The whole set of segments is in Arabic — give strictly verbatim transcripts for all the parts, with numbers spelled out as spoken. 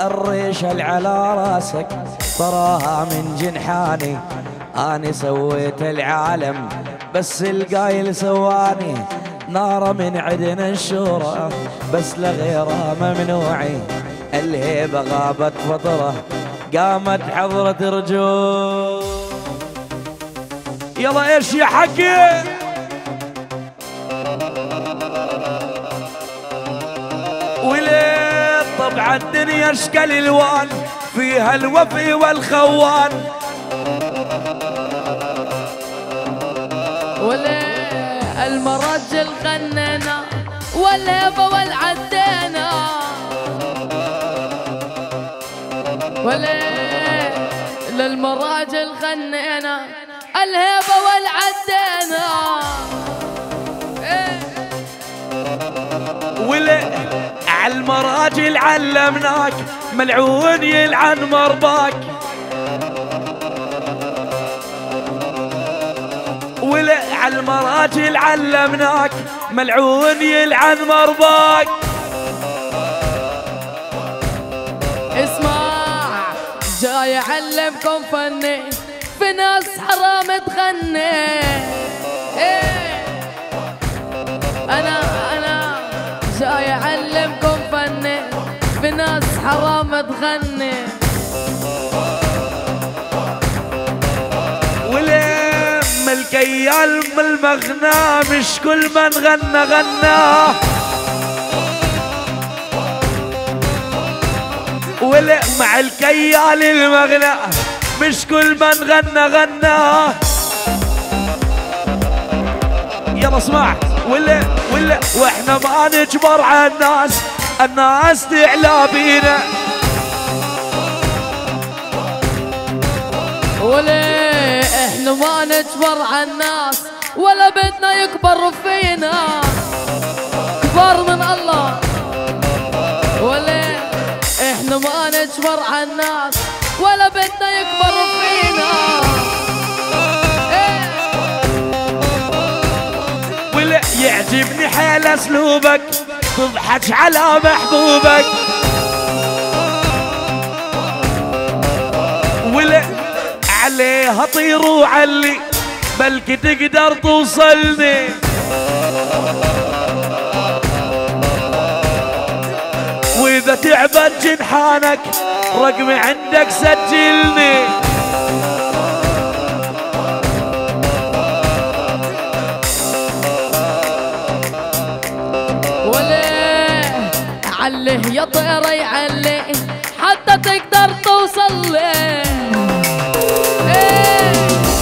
الريشة اللي على راسك تراها من جنحاني، أنا سويت العالم بس القايل سواني، نار من عدن الشورى بس لغيرها ممنوعي، الهيبة غابت فترة قامت حضرة رجول. يلا ايش يا حقي وليه طبعا الدنيا اشكال الوان فيها الوفي والخوان، وليه المراجل غنينا والهبة والعدينا، وليه للمراجل غنينا الهبة والعدينا، إيه. وليه عالمراجل علمناك ملعون يلعن مرباك، وليه عالمراجل علمناك ملعون يلعن مرباك. اسمع جاي اعلمكم فني في ناس حرام تغني، إيه. انا انا جاي اعلمكم فني في ناس حرام تغني، ولم الكيال من المغنى مش كل من غنى غناه، ولا مع الكيال المغنى مش كل من غنى غناه. يلا اسمع ولا ولا واحنا ما نجبر على الناس، الناس تعلى بينا، ولا احنا ما نجبر على الناس ولا بدنا يكبر فينا، كبار من الله، ولا احنا ما نجبر على الناس ولا بدنا يكبر فينا، إيه. ولا يعجبني حيل اسلوبك تضحك على محبوبك، ولا عليها طير وعلي بلكي تقدر توصلني، واذا تعبت جنحانك رقمي عندك سجلني، وليه عليه يا طير يعلي حتى تقدر توصل لي، إيه.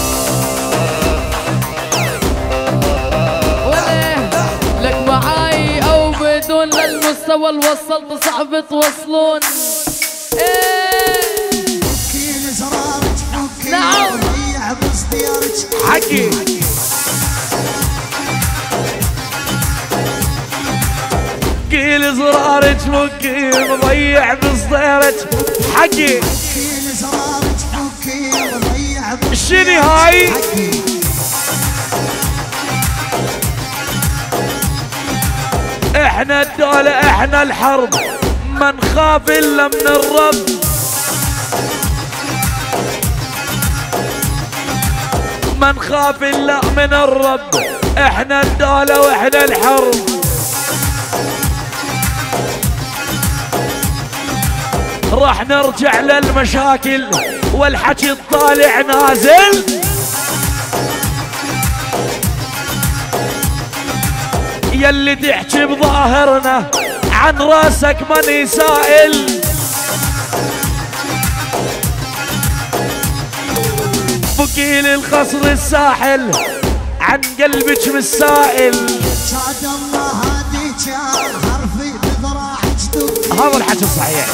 وليه لك معاي او بدون للمستوى اللي وصلت صعب توصلون، إيه. نعم حكي كيل زرارك فكي مضيع بصديرك، حكي شني هاي احنا الدولة احنا الحرب ما نخاف الا من الرب، ما نخاف الا من الرب، احنا الدولة واحنا الحرب. راح نرجع للمشاكل والحكي الطالع نازل، يلي تحكي بظاهرنا عن راسك ماني سائل، بكيل القصر الساحل عن قلبك بالسائل، هذا الحكي الصحيح.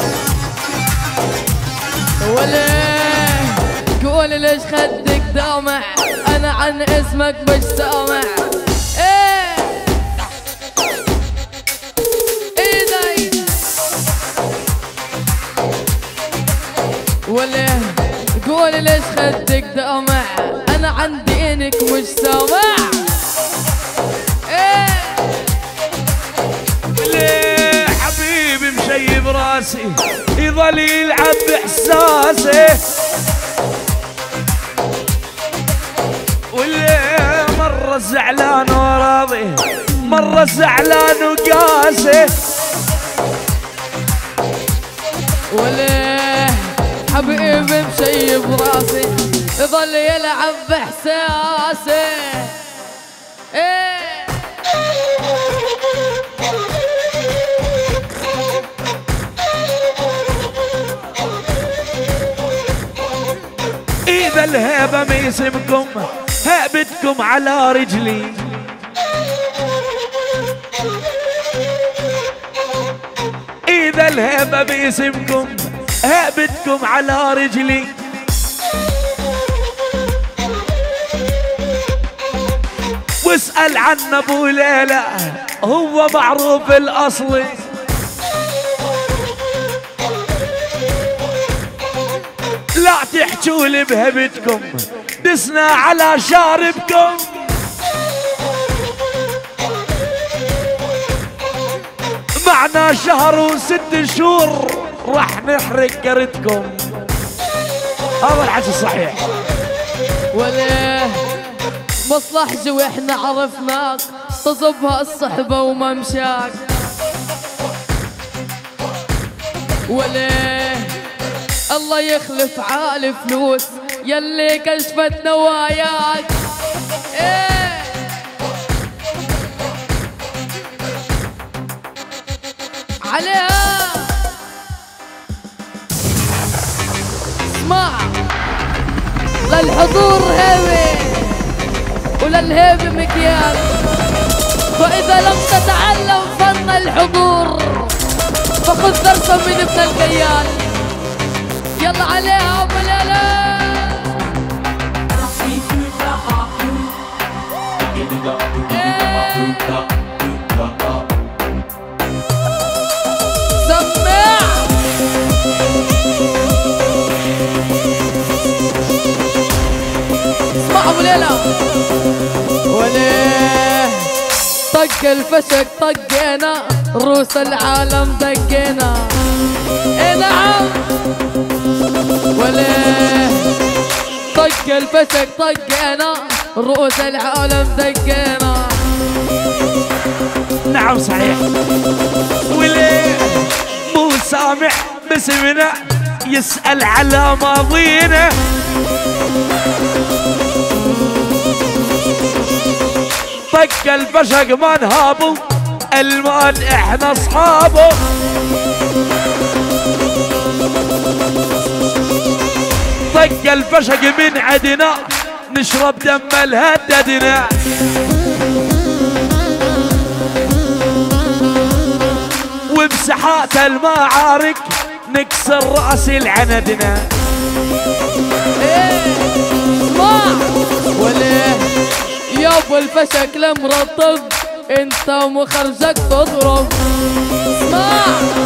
وليه قول ليش خدك دامع انا عن اسمك مش سامع، ايه ايدي، وليه قول ليش خدك دامع انا عن دينك مش سامع، ايه ليه حبيبي مشيب راس راسي يظل يلعب باحساسي، واللي مرة زعلان وراضي مرة زعلان وقاسي، وليه حبيبي مشيب راسي يظل يلعب باحساسي. ايه إذا الهيبة ميسمكم هيبتكم على رجلي، إذا الهيبة باسمكم هيبتكم على رجلي، واسأل عن أبو ليلى هو معروف الأصلي، لا تحجوا لي بهبتكم دسنا على شاربكم، معنا شهر وست شهور راح نحرق كرتكم. هذا الحكي صحيح. وليه مصلحجي واحنا عرفناك تصبها الصحبة وممشاك، وليه الله يخلف عالي فلوس يلي كشفت نواياك. ايه عليها اسمع للحضور هيبة وللهيبة مكيال، فإذا لم تتعلم فن الحضور فخذ درسا من ابن الكيال. يلا عليها أبو ليلى. سمع اسمع أبو ليلى. وليه طق الفشك طقينا روس العالم دقينا. اي نعم. وليه طق الفشك طقينا رؤوس العالم دقينا. نعم صحيح. وليه مو سامع باسمنا يسأل على ماضينا، طق الفشق ما نهابو المان احنا اصحابه، طق الفشق من عدنا نشرب دم الهددنا، وبساحات المعارك نكسر راس العندنا. ايه اسمع. وليه يا ابو الفشك المرطب انت ومخرجك تضرب. اسمع.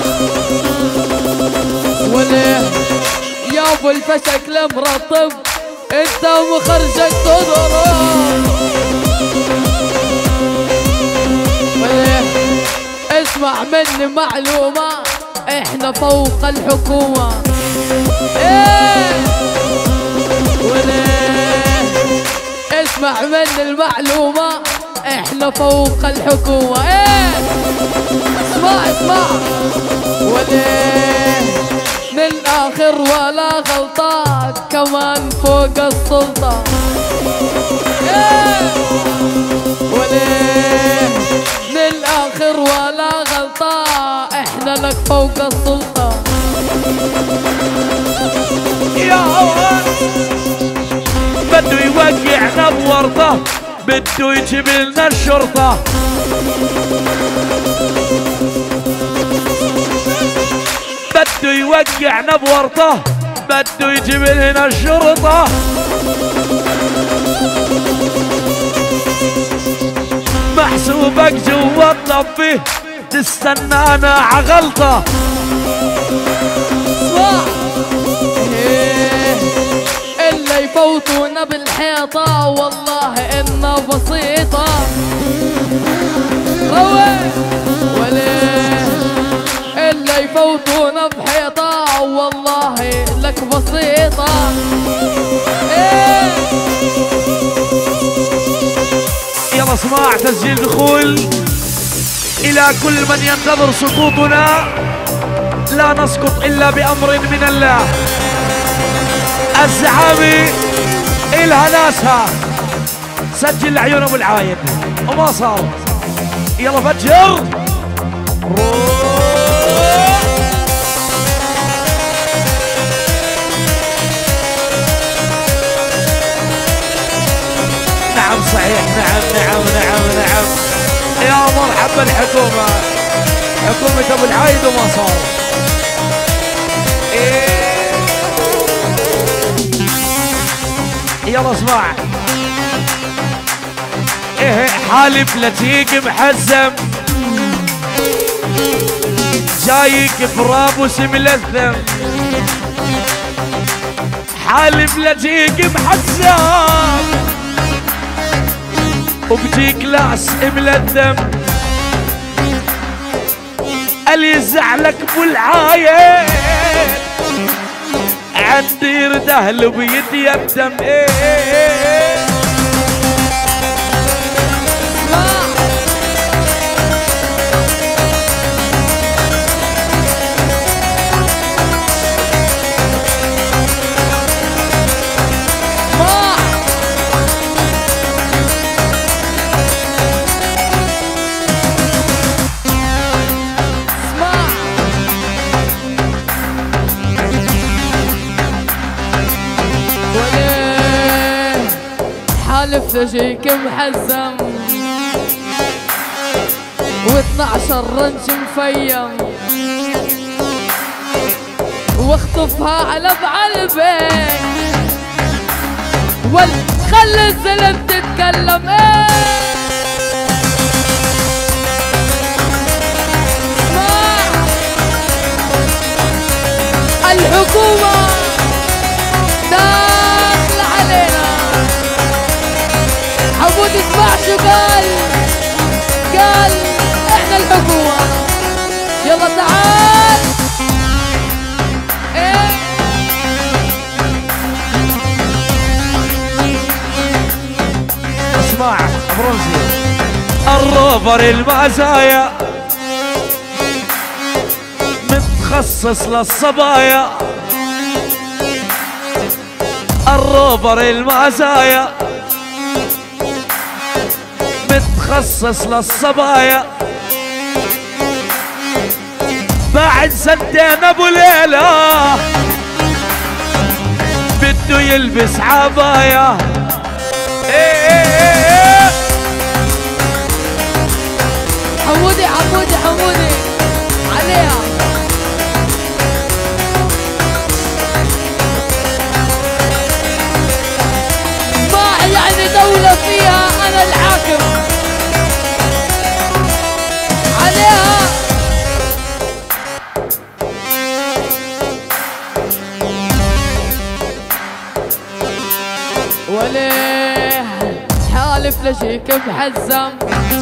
وليه يا ابو الفشك المرطب انت ومخرجك تضرب. وليه اسمع مني معلومة احنا فوق الحكومة. ايه وليه اسمع مني المعلومة احنا فوق الحكومة. ايه اسمع اسمع. وليه للآخر ولا غلطة كمان فوق السلطة. ايه وليه للآخر ولا غلطة احنا لك فوق السلطة. يا هوان بده يوقعنا بورطة بده يجيب لنا الشرطة، بده يوقعنا بورطة بده يجيب لنا الشرطة. محسوبك جوا الطفي تستنانا عغلطة. إيه اللي يفوتونا بالحيطة والله إنها بسيطة. وليه اللي يفوتونا بسيطة. ايه يلا اسمع تسجيل دخول إلى كل من ينتظر سقوطنا. لا نسقط إلا بأمر من الله. الزعامي إلها ناسها. سجل لعيون أبو العايد وما صار. يلا فجر. نعم صحيح، نعم نعم نعم نعم. يا مرحبا الحكومة، حكومة أبو العايد وما صار. إيه. يلا اسمع. إيه حالف لتيك محزم، جايك برابوس ملثم. حالف لتيك محزم وبجيك لاس ملثم. اللي يزعلك بالعايد عندي ردهل بيدي يبدم. ايه حالف لجيك محزم واثنعشر رنش مفيم واخطفها على بعلبك وخلي الزلم تتكلم. ايه الحكومة داخلة علينا. حمود اسمع شو قال، قال احنا الحكومة. يلا تعال. ايه اسمع برمزي. الروفر المزايا متخصص للصبايا. الروفر المزايا متخصص للصبايا. بعد سنتين ابو ليلة بده يلبس عباية. ايه ايه ايه حمودي حمودي حمودي عليها. ما يعني دولة فيها أنا الحاكم عليها. وليه حالف لشيك محزم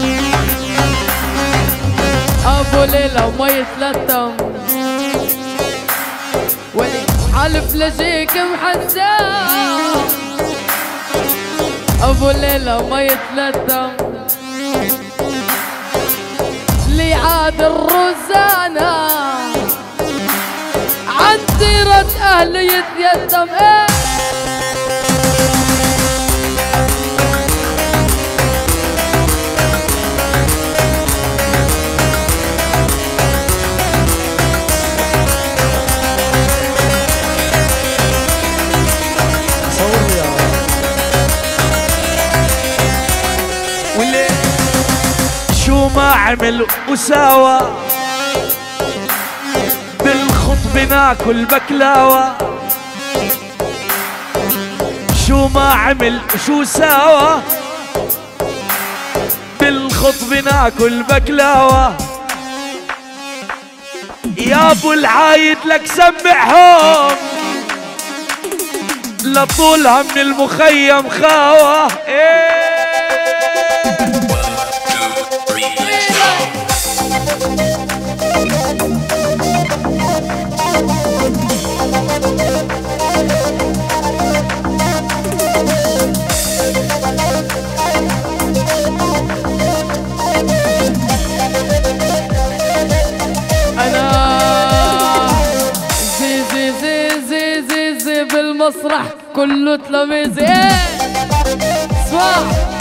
ابو ليلى وما يتلتم. وليه حالف لشيك محزم ابو ليلى وما يتلتم. لي عاد الرزانة عن سيرة اهلي يتيتم. ايه ما عمل وساوى بالخطب ناكل بكلاوى. شو ما عمل شو ساوى بالخطب ناكل بكلاوى. يا ابو العايد لك سمعهم لطولها من المخيم خاوى. إيه بالمسرح كله تلاميذ. ايه اسمع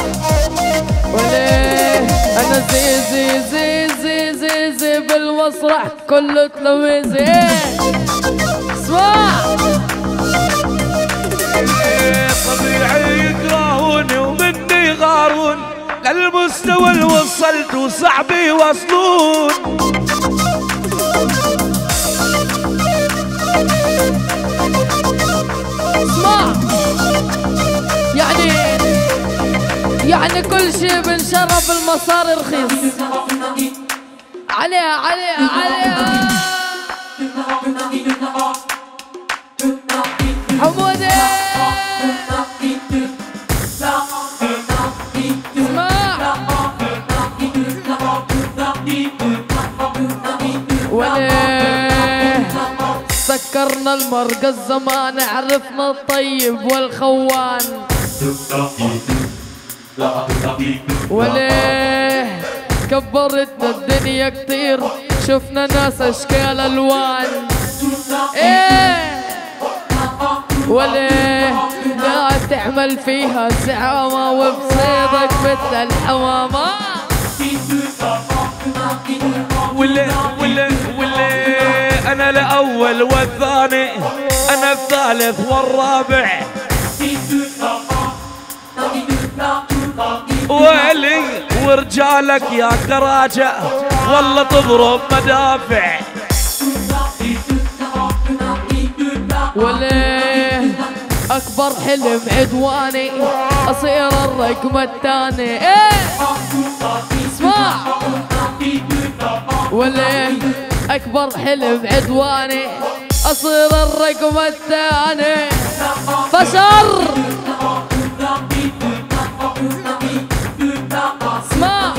وليه انا زي زي زي زي زي زي بالمسرح كله تلاميذ. ايه اسمع طبيعي يكرهوني ومني يغارون للمستوى اللي وصلت وصعب يوصلون. اسمع يعني يعني كل شيء بنشرب المصاري رخيص. عليها عليها عليها حمودي. وليه سكرنا المرقى الزمان عرفنا الطيب والخوان. وليه كبرتنا الدنيا كتير شفنا ناس اشكال الوان. ايه وليه لا تعمل فيها زعامة وبصيدك مثل الحمامة. وليه وليه وليه انا الاول والثاني انا الثالث والرابع. ويلي ورجالك يا تراجع والله تضرب مدافع. وليه اكبر حلم عدواني اصير الرقم الثاني. ايه اسمع وليه اكبر حلم عدواني اصير الرقم الثاني. فشر اسمع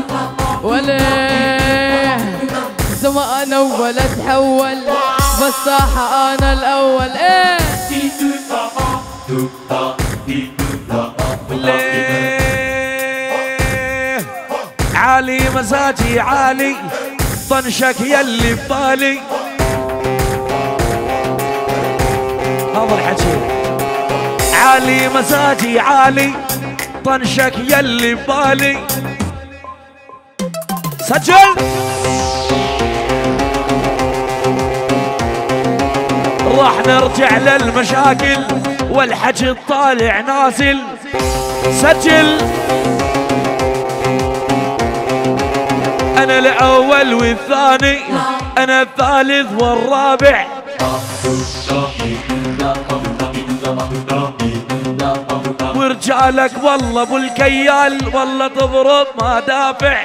وليه زمان اول اتحول بالساحة انا الاول. ايه ليه عالي مزاجي عالي طنشك يلي ببالي. هذا الحكي عالي مزاجي عالي طنشك يلي ببالي. سجل راح نرجع للمشاكل والحكي الطالع نازل. سجل انا الاول والثاني انا الثالث والرابع. ورجالك والله ابو الكيال والله تضرب ما دافع.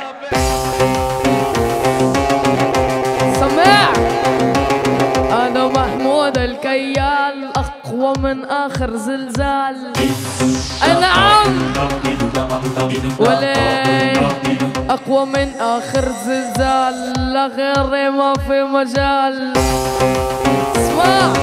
سمع انا محمود الكيال اقوى من اخر زلزال. انعم وليه اقوى من اخر زلزال لا غيري ما في مجال. اسمع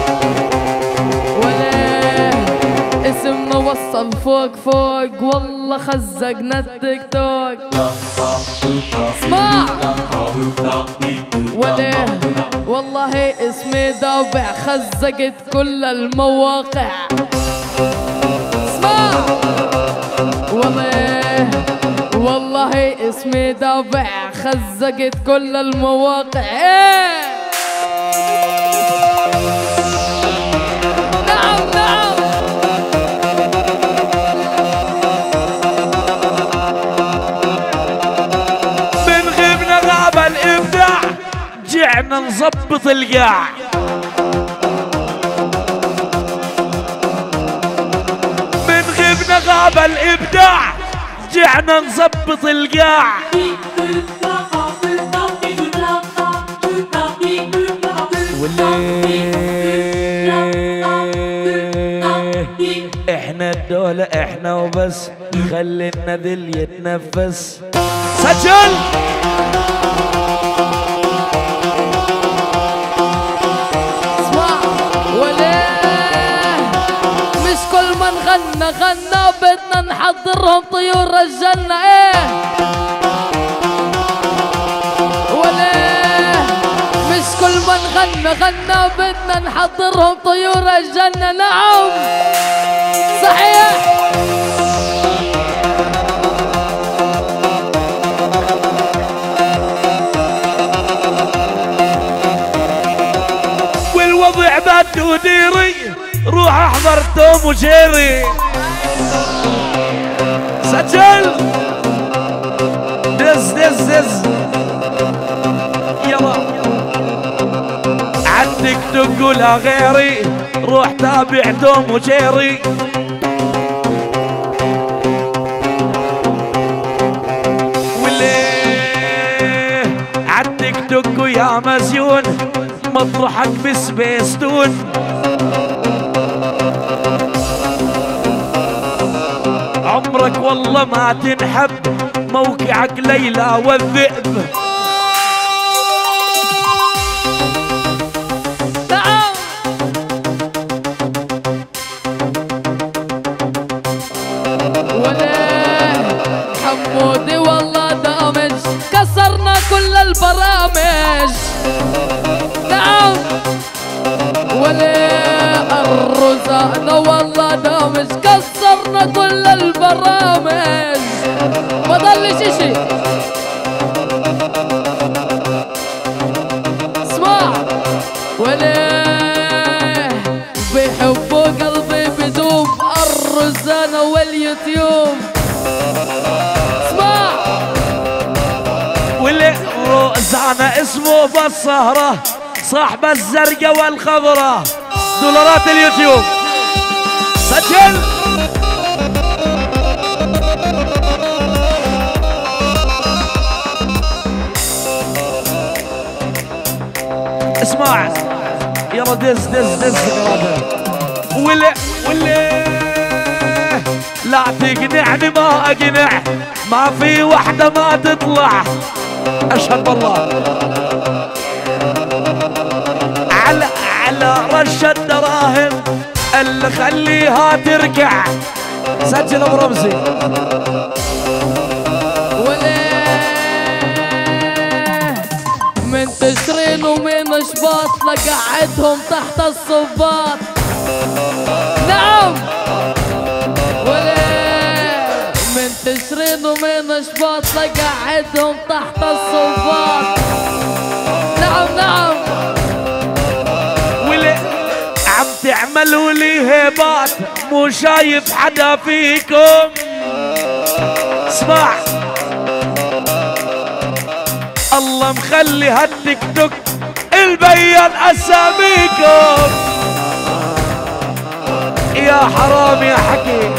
وليه اسمنا وصل فوق فوق والله خزقنا التيك توك. اسمع وليه والله اسمي دافع خزقت كل المواقع. اسمع وليه والله اسمي دافع خزقت كل المواقع. ايه نعم نعم من غبنا غاب الابداع جعنا نظبط القاع. من غبنا غاب الابداع جعنا نظبط القاع. وليه احنا الدولة احنا وبس خلي النذل يتنفس. سجل اسمع وليه نحضرهم طيور الجنة. ايه وليه مش كل من غنى غنى بدنا نحضرهم طيور الجنة. نعم صحيح. والوضع بده ديري روح احضر توم وجيري. سجل دز دز دز يلا عالتيك توك ولا غيري روح تابع توم وجيري. وليه عالتيك توك ويا مزيون مطرحك بسبيستون. عمرك والله ما تنحب موقعك ليلى والذئب. نعم وليه حمودي والله دامج كسرنا كل البرامج. نعم وليه الرزانة والله دامج كسرنا كل البرامج. ما ضلش اشي. اسمع وليه بيحبوا قلبي بدوب الرزانة واليوتيوب. اسمع وليه روزانة اسمه بالسهرة صاحب الزرقاء والخضرة دولارات اليوتيوب. سجل اسمع يلا دز دز دز ولا ولا لا تقنعني ما اقنع ما في وحدة ما تطلع. اشهد بالله على على رش الدراهم اللي خليها تركع. سجل ابو رمزي. من تشرين ومن شباط لقعدهم تحت الصباط. نعم وليه من تشرين ومن شباط لقعدهم تحت الصباط. نعم نعم وليه عم تعملوا لي هيبات مو شايف حدا فيكم. اسمع الله مخلي هالتيك توك البين اساميكم. يا حرام يا حكي.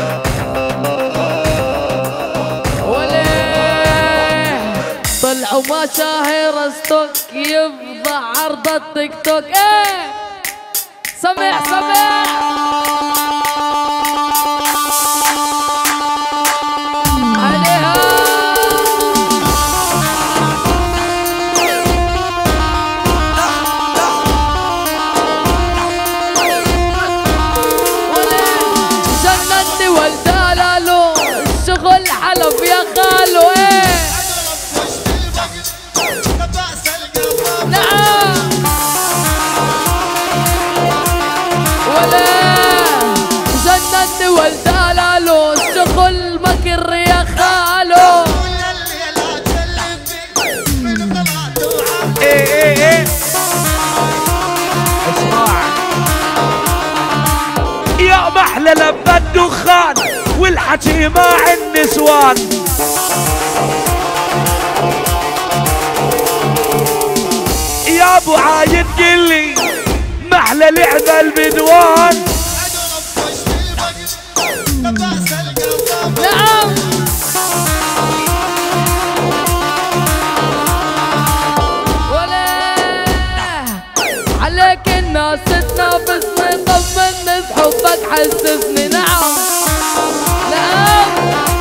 وليه طلعوا مشاهير ستوك يفضع عرض التيك توك. ايه سمع سمع عليها. جنني والدلالو الشغل حلف يا خالو. ايه نعم وليه جنني والدلالو الشغل مكر يا خالو. ايه ايه ايه اسمع يا محلى لبى الدخان والحكي مع النسوان. يا ابو عايد قلي محلى لعبة البدوان. نعم وليه عليك الناس تنافسني طمني بحبك حسسني. نعم نعم